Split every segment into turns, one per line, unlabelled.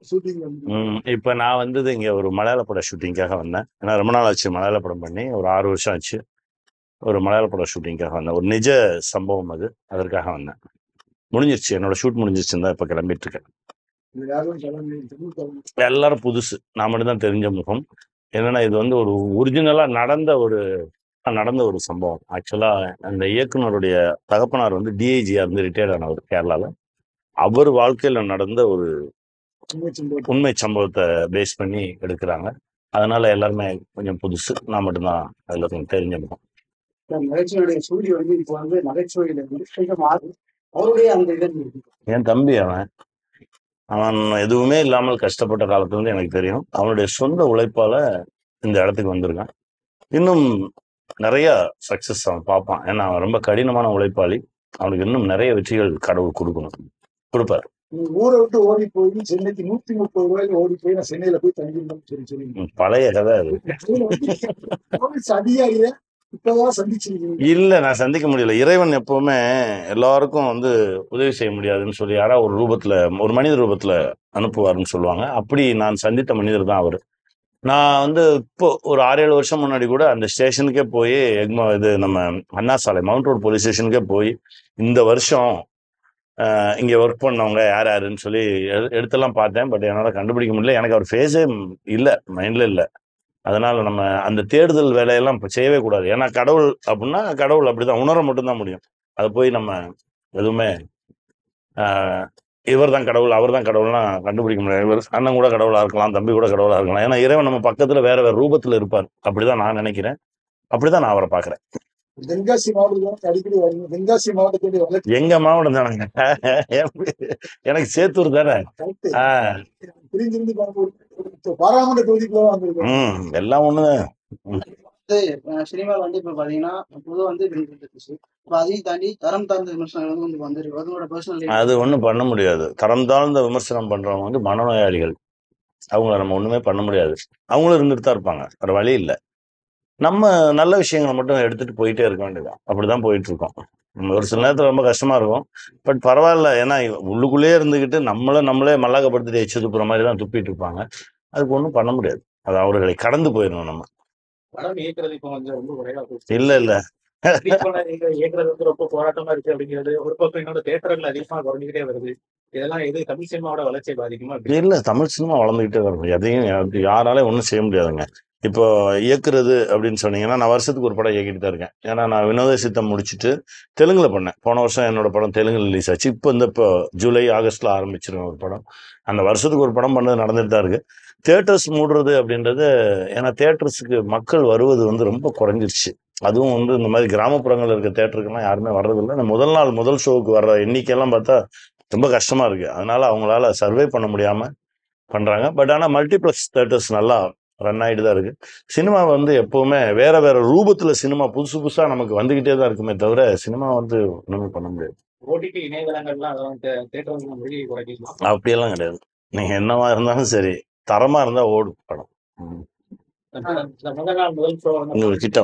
Shooting வந்து
இப்போ நான் வந்தது இங்கே ஒரு மலையாள பட ஷூட்டிங்காக வந்தேன். ஏன்னா ரொம்ப நாள் ஆச்சு மலையாள படம் பண்ணி, ஒரு 6 வருஷம் ஆச்சு. ஒரு மலையாள பட ஷூட்டிங்காக வந்தேன். ஒரு நிஜ சம்பவம் அது, அதற்காக வந்தேன். முடிஞ்சிருச்சு, என்னோட ஷூட் முடிஞ்சிருச்சுன்னு தான் இப்போ கிளம்பிட்டு இருக்கேன்.
யாரும் கிளம்பி தமிழ் கிளம்பி
எல்லாரும் புதுசு, நான் மட்டும் தான் தெரிஞ்ச முகம். என்னன்னா இது வந்து ஒரு ஒரிஜினலா நடந்த ஒரு சம்பவம். ஆக்சுவலா அந்த இயக்குனருடைய தகப்பனார் வந்து டிஐஜியா இருந்து ரிட்டையர்ட் ஆனவர் கேரளால. அவர் வாழ்க்கையில நடந்த ஒரு உண்மை சம்பவத்தை பேஸ் பண்ணி எடுக்கிறாங்க. அதனால எல்லாருமே கொஞ்சம் புதுசு, நான் மட்டும்தான் அதுல கொஞ்சம் தெரிஞ்ச முகம்.
நகைச்சுவையுடைய சூரிய வந்து இப்போ வந்து நகைச்சுவையில வந்து கொஞ்சம் மாறும். அவருடைய அந்த இதன்
என் தம்பி அவன் அவன் எதுவுமே இல்லாமல் கஷ்டப்பட்ட காலத்துல இருந்து எனக்கு தெரியும். அவனுடைய சொந்த உழைப்பால இந்த இடத்துக்கு வந்திருக்கான். இன்னும் நிறைய சக்சஸ் அவன் பார்ப்பான். ஏன்னா அவன் ரொம்ப கடினமான உழைப்பாளி. அவனுக்கு இன்னும் நிறைய வெற்றிகள் கடவுள் கொடுப்பார்.
ஊரை விட்டு ஓடி போய் சென்னைக்கு 130 ரூபாய்க்கு ஓடி போய் நான் சென்னையில போய் தங்கியிருந்தோம் சொல்லி
பழைய கதை அது.
அதிகாரிய இப்பதான் சந்திச்சிருக்கீங்க.
இல்ல, நான் சந்திக்க முடியல. இறைவன் எப்பவுமே எல்லாருக்கும் வந்து உதவி செய்ய முடியாதுன்னு சொல்லி யாராவது ஒரு ரூபத்துல, ஒரு மனித ரூபத்துல அனுப்புவாருன்னு சொல்லுவாங்க. அப்படி நான் சந்தித்த மனிதர் தான் அவரு. நான் வந்து இப்போ ஒரு 6-7 வருஷம் முன்னாடி கூட அந்த ஸ்டேஷனுக்கே போய் இது நம்ம அண்ணா சாலை மவுண்ட் ரோட் போலீஸ் ஸ்டேஷனுக்கே போய் இந்த வருஷம் இங்க ஒர்க் பண்ணவங்க யார் யாருன்னு சொல்லி எடுத்தெல்லாம் பார்த்தேன். பட் என்னால கண்டுபிடிக்க முடியல. எனக்கு அவர் ஃபேஸே இல்லை, மைண்ட்ல இல்லை. அதனால நம்ம அந்த தேடுதல் வேலையெல்லாம் இப்போ செய்யவே கூடாது. ஏன்னா கடவுள் அப்படின்னா கடவுள் அப்படிதான் உணர மட்டும்தான் முடியும். அதை போய் நம்ம எதுவுமே இவர் தான் கடவுள் அவர் தான் கடவுள்லாம் கண்டுபிடிக்க முடியாது. இவர் அண்ணன் கூட கடவுளா இருக்கலாம், தம்பி கூட கடவுளா இருக்கலாம். ஏன்னா இறைவன் நம்ம பக்கத்துல வேற வேற ரூபத்துல இருப்பார். அப்படிதான் நான் நினைக்கிறேன். அப்படிதான் நான் அவரை பாக்குறேன்.
தென்காசி மாவட்டத்தில் அடிக்கடி வருங்க. தென்காசி மாவட்டத்துடைய
எங்க மாவட்டம் தானங்க, எனக்கு சேத்தூர் தானே.
பாராளுமன்ற தொகுதிக்குள்ள வந்திருக்கோம்.
எல்லாம் ஒண்ணுதான்.
சினிமாவில் வந்து இப்போ பார்த்தீங்கன்னா பொதுவாக வந்து அதையும் தாண்டி தரம் தாழ்ந்த விமர்சனங்கள் வந்து வந்துருக்கு. அதோட பர்சனல்
அது ஒன்றும் பண்ண முடியாது. தரம் தாழ்ந்த விமர்சனம் பண்றவங்க வந்து மனநோயாளிகள். அவங்கள நம்ம ஒண்ணுமே பண்ண முடியாது. அவங்களும் இருந்துட்டு தான் இருப்பாங்க, வேற வழி இல்லை. நம்ம நல்ல விஷயங்களை மட்டும் எடுத்துட்டு போயிட்டே இருக்க வேண்டியதான். அப்படிதான் போயிட்டு இருக்கோம். ஒரு சில நேரத்துல ரொம்ப கஷ்டமா இருக்கும். பட் பரவாயில்ல, ஏன்னா உள்ளுக்குள்ளேயே இருந்துகிட்டு நம்மளே மல்லாக்கப்படுத்திட்டு எச்சு துப்புற மாதிரி தான் துப்பிட்டு இருப்பாங்க. அதுக்கு ஒன்றும் பண்ண முடியாது. அது அவர்களை கடந்து போயிடணும் நம்ம.
படம் இயக்குறது இப்போ கொஞ்சம் ரொம்ப குறைவா
இல்ல
இயக்குறது வந்து ரொம்ப போராட்டமா இருக்கு அப்படிங்கிறது ஒரு பக்கம். இன்னொரு தேட்டர்கள் அதிகமா குறைஞ்சிக்கிட்டே வருது. இதெல்லாம் எது தமிழ் சினிமாவோட வளர்ச்சியை பாதிக்குமா?
இல்ல, தமிழ் சினிமா வளர்ந்துகிட்டே வரும். எதையும் யாராலையும் ஒன்றும் செய்ய முடியாதுங்க. இப்போ இயக்குறது அப்படின்னு சொன்னீங்கன்னா, நான் வருஷத்துக்கு ஒரு படம் இயக்கிட்டு தான் இருக்கேன். ஏன்னா நான் வினோத சித்தம் முடிச்சுட்டு தெலுங்குல பண்ணேன். போன வருஷம் என்னோட படம் தெலுங்குல ரிலீஸ் ஆச்சு. இப்போ ஜூலை ஆகஸ்ட்ல ஆரம்பிச்சிருவேன் ஒரு படம். அந்த வருஷத்துக்கு ஒரு படம் பண்ணது நடந்துட்டு தான் இருக்கு. தியேட்டர்ஸ் மூடுறது அப்படின்றது, ஏன்னா தியேட்டர்ஸுக்கு மக்கள் வருவது வந்து ரொம்ப குறைஞ்சிருச்சு. அதுவும் வந்து இந்த மாதிரி கிராமப்புறங்கள் இருக்க தியேட்டருக்கெல்லாம் யாருமே வர்றதில்லை. இந்த முதல் ஷோவுக்கு வர்ற எண்ணிக்கையெல்லாம் பார்த்தா ரொம்ப கஷ்டமா இருக்கு. அதனால அவங்களால சர்வே பண்ண முடியாம பண்றாங்க. பட் ஆனா மல்டிப்ளெக்ஸ் தியேட்டர்ஸ் நல்லா ரன் ஆகிட்டு தான் இருக்கு. சினிமா வந்து எப்பவுமே வேற வேற ரூபத்துல சினிமா புதுசு புதுசா நமக்கு வந்துகிட்டே தான் இருக்குமே தவிர சினிமா வந்து ஒண்ணுமே பண்ண முடியாது.
ஓடிடி இணையதளங்கள்லாம்
அப்படியெல்லாம் கிடையாது. நீங்க என்னவா இருந்தாலும் சரி, தரமா இருந்தா ஓடும் படம். உங்களுக்கு கிட்ட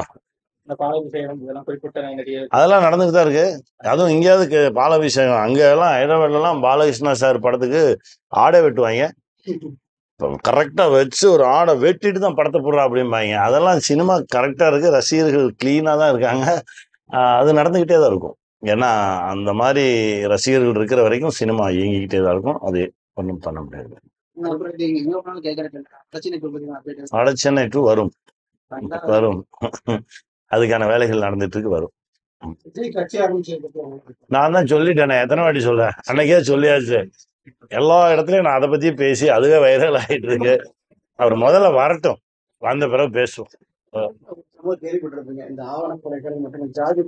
அதெல்லாம் நடந்துட்டு தான் இருக்கு. அதுவும் எங்கேயாவது பாலாபிஷேகம், அங்க எல்லாம் ஹைதராபாத்ல எல்லாம் பாலகிருஷ்ணா சார் படத்துக்கு ஆடை வெட்டுவாங்க. கரெக்டா வச்சு ஒரு ஆடை வெட்டிட்டு தான் படத்தை போடுறா அப்படிம்பாங்க. அதெல்லாம் சினிமா கரெக்டா இருக்கு, ரசிகர்கள் கிளீனா தான் இருக்காங்க. அது நடந்துகிட்டே தான் இருக்கும். ஏன்னா அந்த மாதிரி ரசிகர்கள் இருக்கிற வரைக்கும் சினிமா இயங்கிக்கிட்டே தான் இருக்கும். அது ஒன்றும் பண்ண முடியாது. சென்னை 2 வரும். அதுக்கான வேலைகள் நடந்துட்டு இருக்கு, வரும். நான் தான் சொல்லிட்டேனே, எத்தனை வாட்டி சொல்ல, அன்னைக்கே சொல்லியாச்சு. எல்லா இடத்துலயும் நான் அதை பத்தியே பேசி அதுவே வைரல் ஆயிட்டு இருக்கு. அவர் முதல்ல வரட்டும், வந்த பிறகு பேசுவோம்.
கேள்விப்பட்டிருப்பீங்க இந்த ஆவணப்படைகள் மற்றும் ஜாதி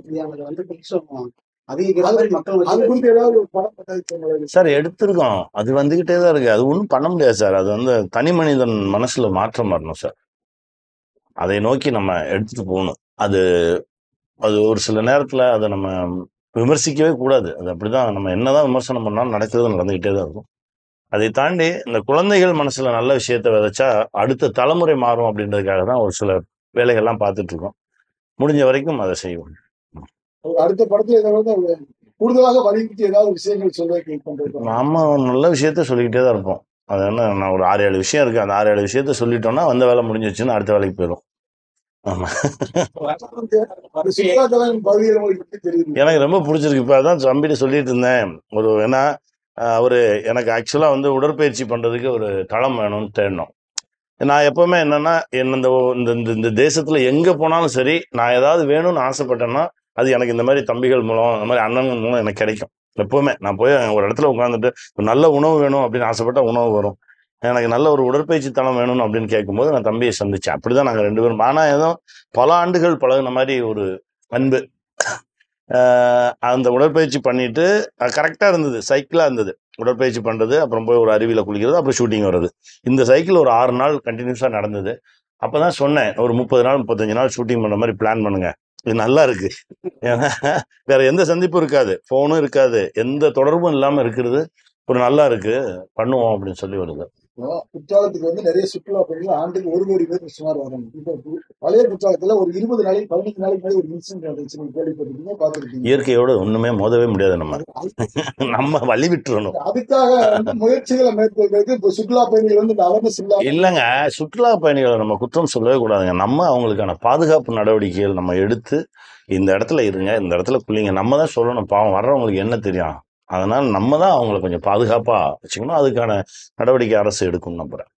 சார் எடுத்திருக்கோம். அது வந்துகிட்டே தான் இருக்கு. அது ஒன்றும் பண்ண முடியாது சார். அது வந்து தனி மனிதன் மனசுல மாற்றம் வரணும் சார். அதை நோக்கி நம்ம எடுத்துட்டு போகணும். அது ஒரு சில நேரத்துல அதை நம்ம விமர்சிக்கவே கூடாது. அது அப்படிதான், நம்ம என்னதான் விமர்சனம் பண்ணாலும் நடந்துகிட்டே தான் இருக்கும். அதை தாண்டி இந்த குழந்தைகள் மனசுல நல்ல விஷயத்த விதைச்சா அடுத்த தலைமுறை மாறும் அப்படின்றதுக்காக தான் ஒரு சில வேலைகள்லாம் பார்த்துட்டு இருக்கோம். முடிஞ்ச வரைக்கும் அதை செய்வோம்.
அடுத்த படத்துல கூடுதலாக வலியுறுத்தி ஏதாவது விஷயங்கள் சொல்ல
நாம நல்ல விஷயத்த சொல்லிக்கிட்டே தான் இருப்போம். அது என்ன, நான் ஒரு 6-7 விஷயம் இருக்கு, அந்த 6-7 விஷயத்த சொல்லிட்டோம்னா வந்த வேலை முடிஞ்சிச்சுன்னு அடுத்த வேலைக்கு போயிடும். ஆமா, எனக்கு ரொம்ப பிடிச்சிருக்கு. இப்போ அதான் தம்பிட்டு சொல்லிட்டு இருந்தேன். ஏன்னா அவரு எனக்கு ஆக்சுவலா உடற்பயிற்சி பண்றதுக்கு ஒரு தளம் வேணும்னு தேடணும். நான் எப்பவுமே என்னன்னா, இந்த இந்த தேசத்துல எங்க போனாலும் சரி, நான் ஏதாவது வேணும்னு ஆசைப்பட்டேன்னா அது எனக்கு இந்த மாதிரி தம்பிகள் மூலம், இந்த மாதிரி அண்ணன்கள் மூலம் எனக்கு கிடைக்கும். எப்பவுமே நான் போய் ஒரு இடத்துல உட்காந்துட்டு நல்ல உணவு வேணும் அப்படின்னு ஆசைப்பட்டா உணவு வரும். எனக்கு நல்ல ஒரு உடற்பயிற்சி தளம் வேணும்னு அப்படின்னு கேட்கும்போது நான் தம்பியை சந்திச்சேன். அப்படிதான் நாங்க 2 பேரும். ஆனா ஏதோ பல ஆண்டுகள் பழகுன மாதிரி ஒரு அன்பு. அந்த உடற்பயிற்சி பண்ணிட்டு கரெக்டா இருந்தது, சைக்கிளா இருந்தது உடற்பயிற்சி பண்றது, அப்புறம் போய் ஒரு அருவியில குளிக்கிறது, அப்புறம் ஷூட்டிங் வர்றது. இந்த சைக்கிள் ஒரு 6 நாள் கண்டினியூஸா நடந்தது. அப்பதான் சொன்னேன், ஒரு 30 நாள் 35 நாள் ஷூட்டிங் பண்ண மாதிரி பிளான் பண்ணுங்க, இது நல்லா இருக்கு. ஏன்னா வேற எந்த சந்திப்பும் இருக்காது, போனும் இருக்காது, எந்த தொடர்பும் இல்லாம இருக்கிறது ஒரு நல்லா இருக்கு, பண்ணுவோம் அப்படின்னு சொல்லி வருது.
குற்றாலத்துக்கு நிறைய சுற்றுலா பயணிகள் ஆண்டுக்கு 1 கோடி பேர் சுமார் வராங்க. இப்போ பழைய குற்றாலத்துல ஒரு 20 நாளைக்கு 15 நாளைக்கு மேலே ஒரு இன்சிடென்ட் நடந்துச்சு, கேள்விப்பட்டிருக்கீங்க, பார்த்துருக்கீங்க.
இயற்கையோட ஒண்ணுமே மோதவே முடியாது, நம்ம வழி விட்டுறணும்.
அதுக்காக முயற்சிகளை மேற்கொள்றதுக்கு இப்போ சுற்றுலா பயணிகள் இந்த அவேர்னஸ்
இல்லைங்க. சுற்றுலா பயணிகளை நம்ம குற்றம் சொல்லவே கூடாதுங்க. நம்ம அவங்களுக்கான பாதுகாப்பு நடவடிக்கைகள் நம்ம எடுத்து, இந்த இடத்துல இருங்க, இந்த இடத்துல குளிங்க, நம்ம தான் சொல்லணும். பாவம் வர்றவங்களுக்கு என்ன தெரியும்? அதனால நம்ம தான் அவங்களை கொஞ்சம் பாதுகாப்பா வச்சுக்கணும். அதுக்கான நடவடிக்கை அரசு எடுக்கும் நம்புறேன்.